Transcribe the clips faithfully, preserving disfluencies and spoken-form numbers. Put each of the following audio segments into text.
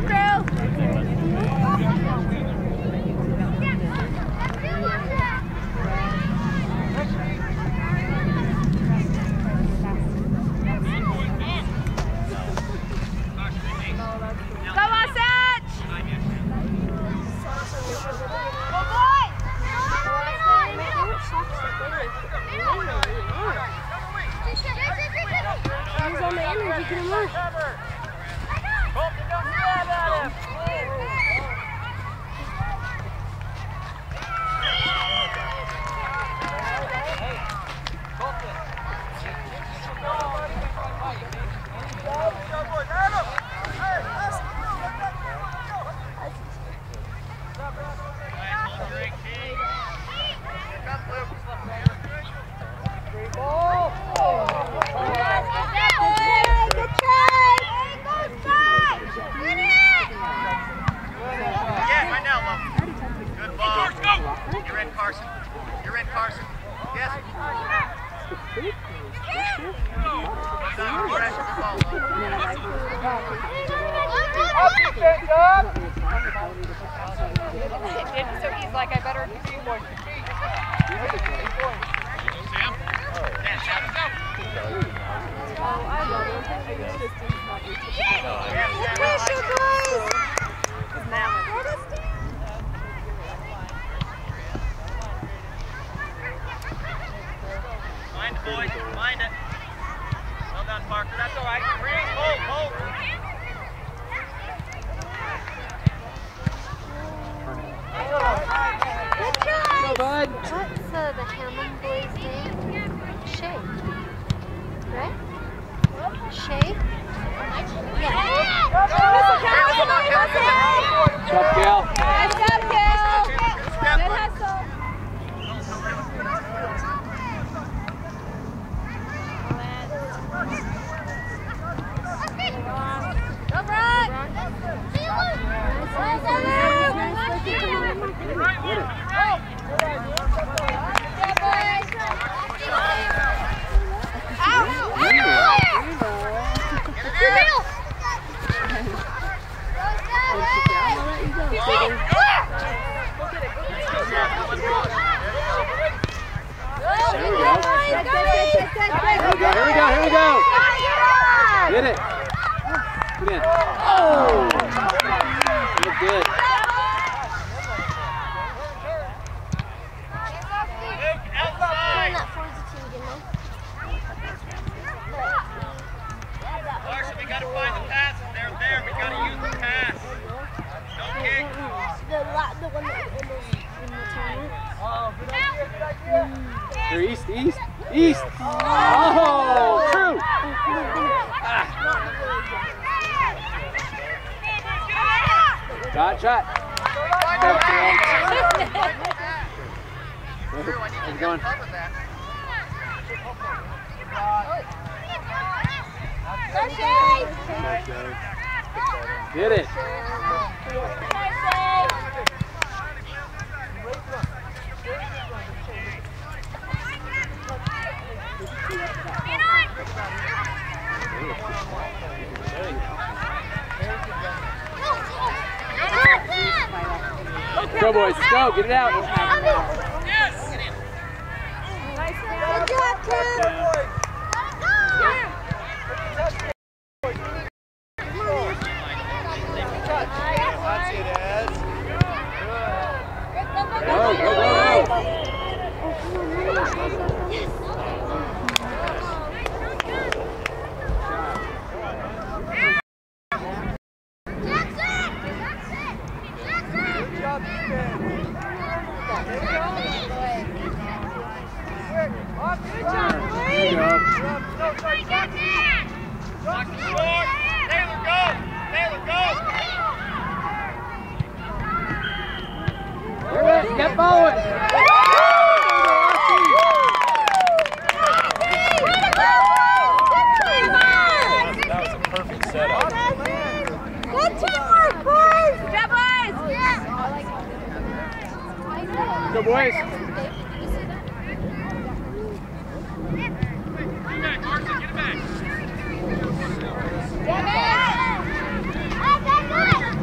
Go, boys. Let's go. Get it out. Yes. Nice job. Good job, Tim. Go, go, go, go. Get forward! That was a perfect setup. Good teamwork, boys! Good job, boys! Go, boys! Get back!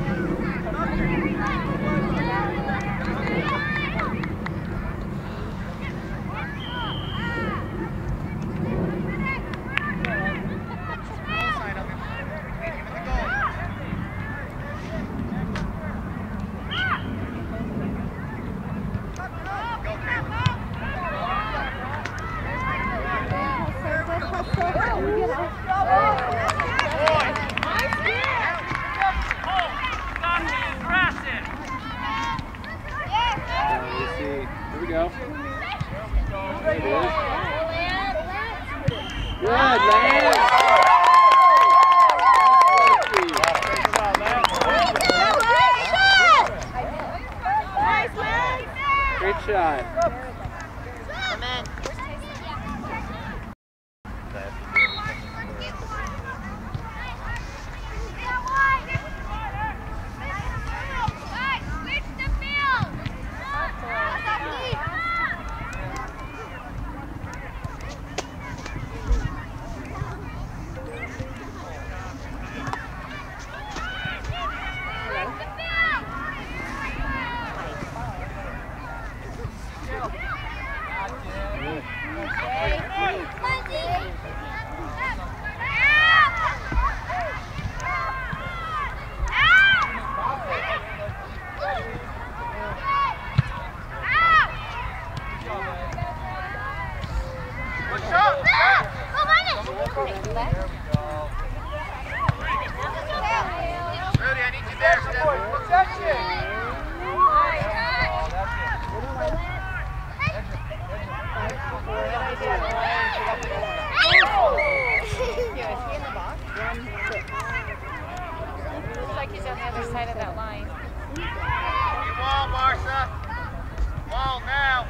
that. Come in. Looks like he's on the other side of that line. Get wall, Barca. Wall now.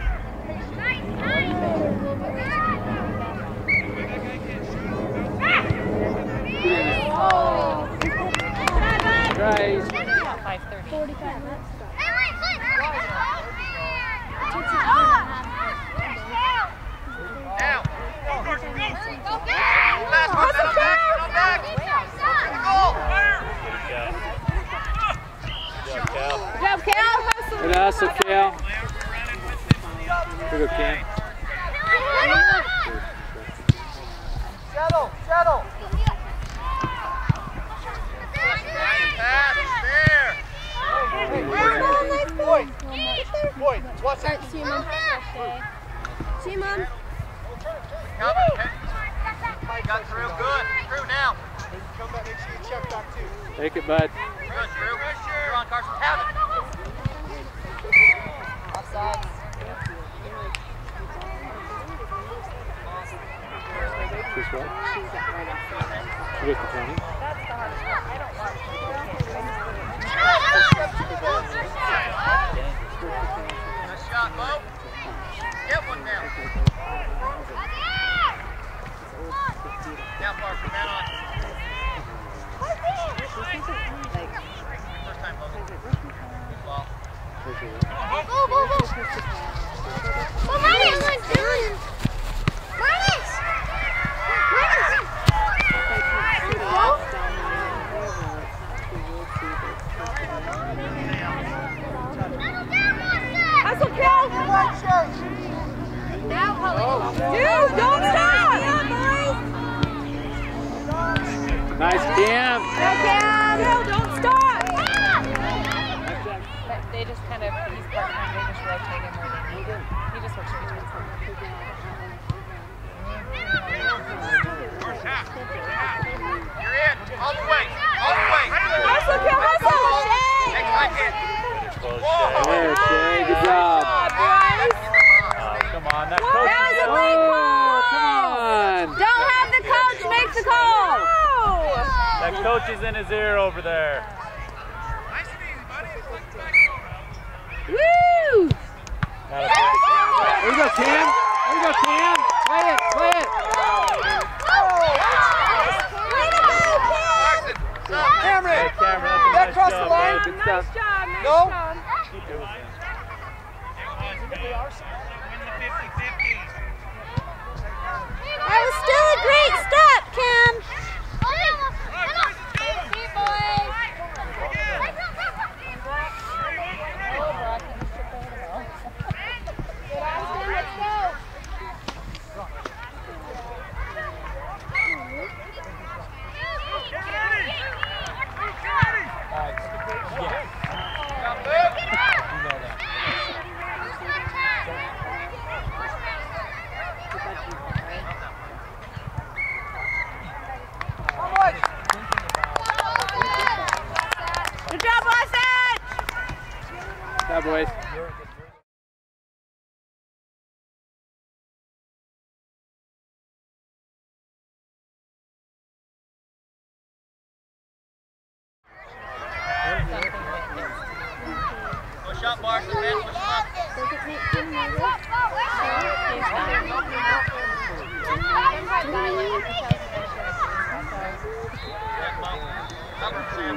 Oh! Tries. five thirty. forty-five minutes. Now. Last one, then I'm back, then I'm back. Goal. Go, Cal! Hustle! Good hustle, Cal. Good, Cam. Settle, settle. Pass, there. Boyd, Boyd, what's it? See you, Mom. See you, Mom. Cover, okay. Got through, good. Through now. Come back, make sure you check back too. Take it, bud. Good, Drew. You're on, Carson. Have it. Offside. This way. She with the twenty. That's the hardest part. I don't watch Nice shot, Bo. Get one now. Now, Parker, man on. First time, Logan. Good ball. Go, go, go. Go, Marcus. Marcus. Marcus. Hustle, Cal. Dude, don't stop. Nice, Cam. Go, Cam. No, don't stop. But they just kind of, he's part-time, they just rotate him where they need him. He just works between them. You're in. All the way. All the way. Hustle, Cal, hustle. Next time, hit. There, Shay. Good job. Oh, come on, that That was a late Oh, call. come on. Don't have the coach make the call. That coach is in his ear over there. Woo! There you go, Cam. There you go, Cam. Play it, play it. Cameron. Hey, Cameron, that's a That nice crossed job, the line? bud. Good stuff. No? Keep doing that. That was still a great stop, Cam. Good job, Wasatch! Good job, boys. Push up, Barca, man. Push up.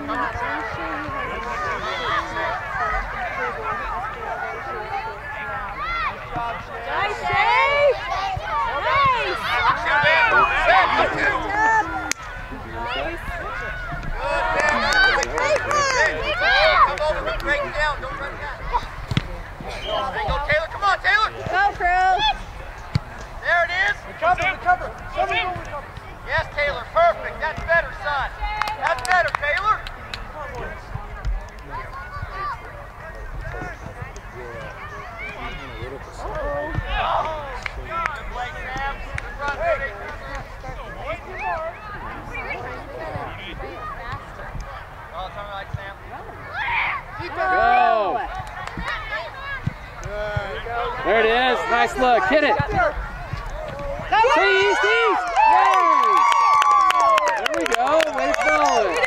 Nice, Shay! Nice! Come over, break it down, don't run it down. There you go, Taylor, come on, Taylor! Go, crew! There it is! Recover, recover. Somebody go recover. Yes, Taylor, perfect. That's better, son. That's better, Taylor. Good play, Sam. Good run, baby. Oh, something like Sam. Go. There it is. Nice look. Hit it. See, east, east. Yay. There we go. Way to follow it.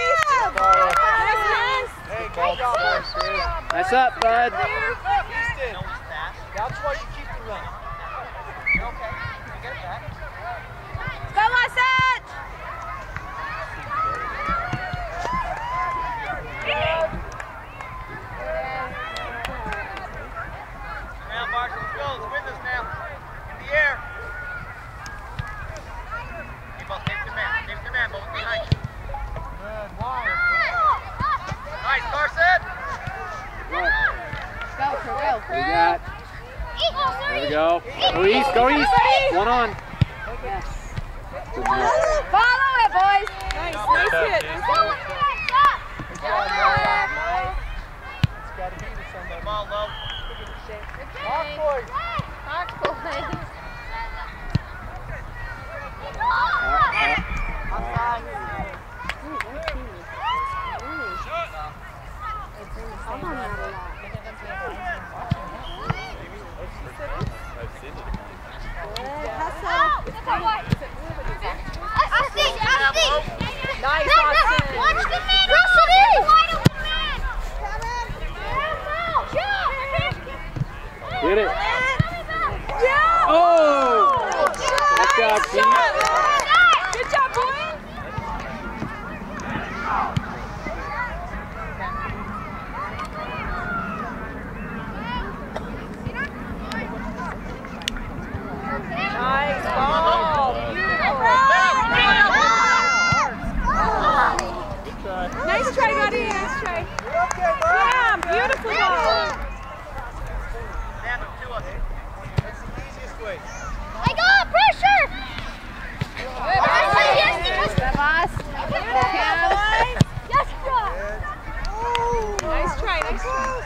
Nice up, bud. Houston. That's why you keep the run. You're okay. You get it back. Go, Wasatch! Now, Barca, let's go. Let's win this now. In the air. Keep on, keep the man. Keep the man. Both behind you. Good. Wide. Nice, Carson. Go, crew, go, crew. We got. There we go. Go east, go east. One on. Yes. Follow it, boys. Nice, nice hit. It's got to be to somebody. Come on, low. Hawk boys. Hawk boys. Nice, Austin. Watch the man. Russell in. Wide open man. Get it. Yeah. Oh! Nice job, team. Good job, boys. Nice ball. Nice try, Gotti. Nice try. Damn, beautiful ball. Stand up to us. That's the easiest way. I got pressure. Yes, boss. Yes, bro. Nice try. Nice try.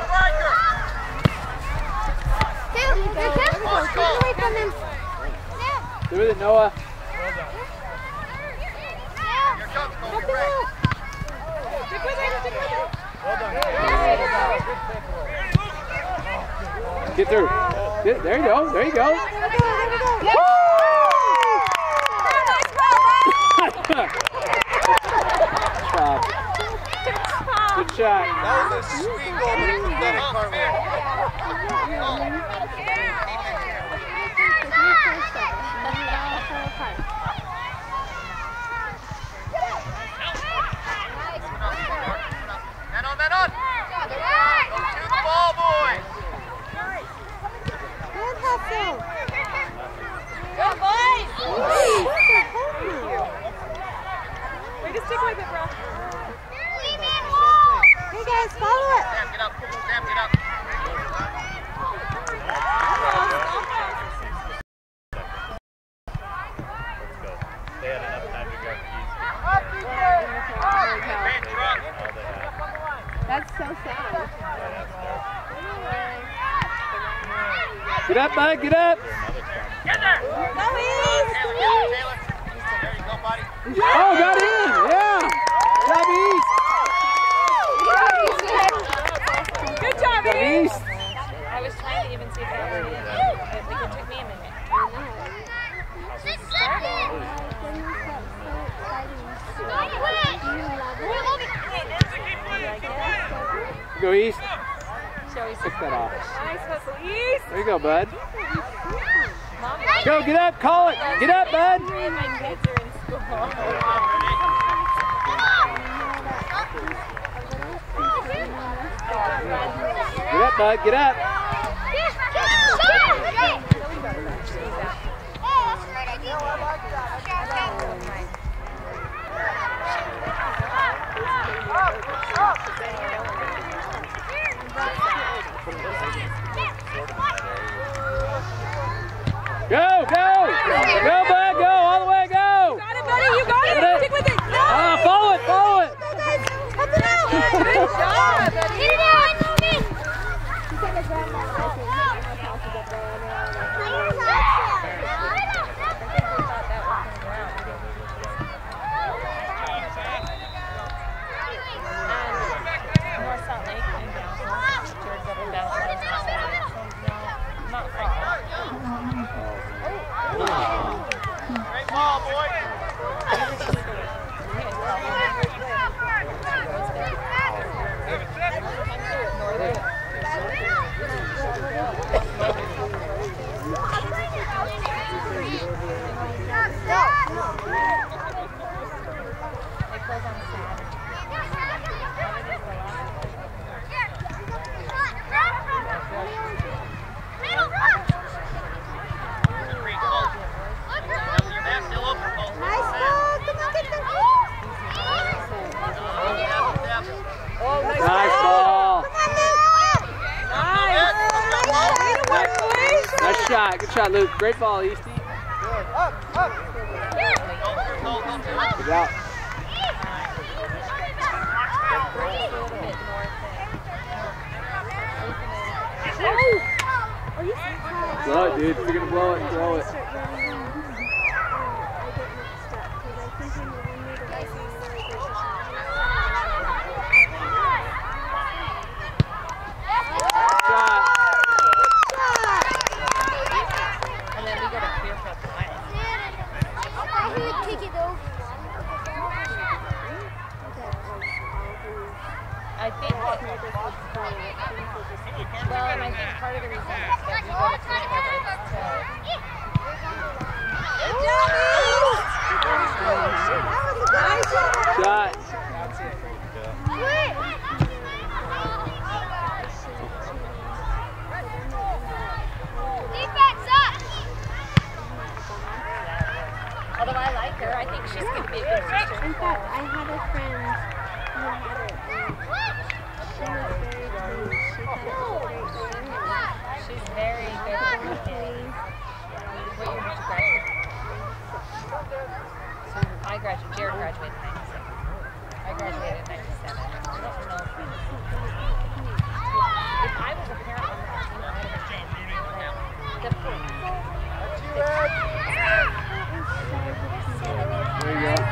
Dude, be careful. Get away from him. Do it, Noah. Here comes Colby Ray. Stick with it. Stick with it. Well done. Get through. Get, there you go. There you go. Woo! Good shot. That was a sweet goal, but it's a better cartwheel. Man on, man on. Go to the ball, boys. Go, boys. Way to stick with it, bro. Hey, guys, follow it. Sam, get up. Sam, get up. They had enough time to grab keys. Man, drunk. All they had. That's so sad. Get up, bud. Get up. Get there. Go, East. Taylor, get up, Taylor. There you go, buddy. Oh, got in. Yeah. Job East. Good job, Job East. East. I was trying to even see if I already did. I think it took me a minute. Go East. Shall we Pick that off. Nice hustle, East. There you go, bud. Mom, Go, get up. Call it. Get up, bud. my kids are in school. bud. Get up. Go, go! Go, bud, go! All the way, go! You got it, buddy, you got it! it. Stick with it! No. Ah, follow it, follow it! Help it out! Good job, buddy! Get it out! Great ball, boy. Nice ball. Nice shot. Good shot, Luke. Great ball, Eastie. Up, up. Good out. Blow it, dude. If you're gonna blow it, blow it. I think that, well, and I think part of the reason is that we go to Kaysville to Shot. although I like her, I think she's going to be a good sister. In fact, I had a friend who had it, and she was very pleased. She thought it was a great thing. She's very good at her kids. What year did you graduate? So I graduated, Jared graduated in ninety-six. I graduated in ninety-seven. I don't know if, if I was a parent on that team, I would have been the There you go.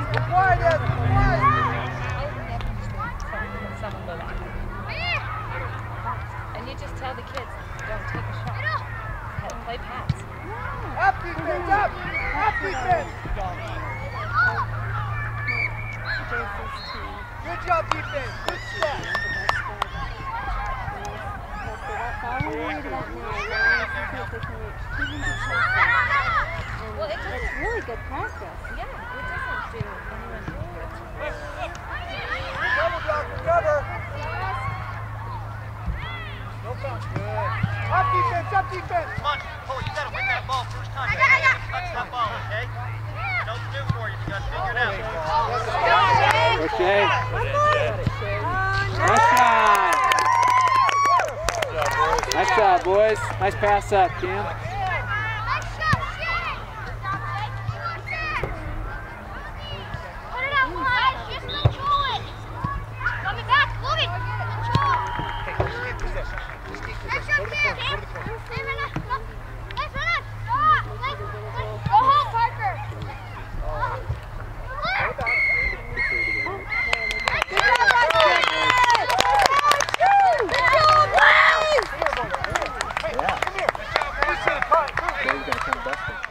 And you just tell the kids, don't take a shot. Play pass. Up defense, up! Up defense! Good job defense, good step. Well, it's really good practice. Yeah, it doesn't do anyone good. Double block, recover. No foul. Good. Up defense, up defense. Come on, Cole, you gotta win that ball first time. You gotta touch that ball, okay? No do for you, you gotta figure it out. Go, Shane. Nice shot. Nice shot, boys. Nice pass up, Cam. He's gonna come best.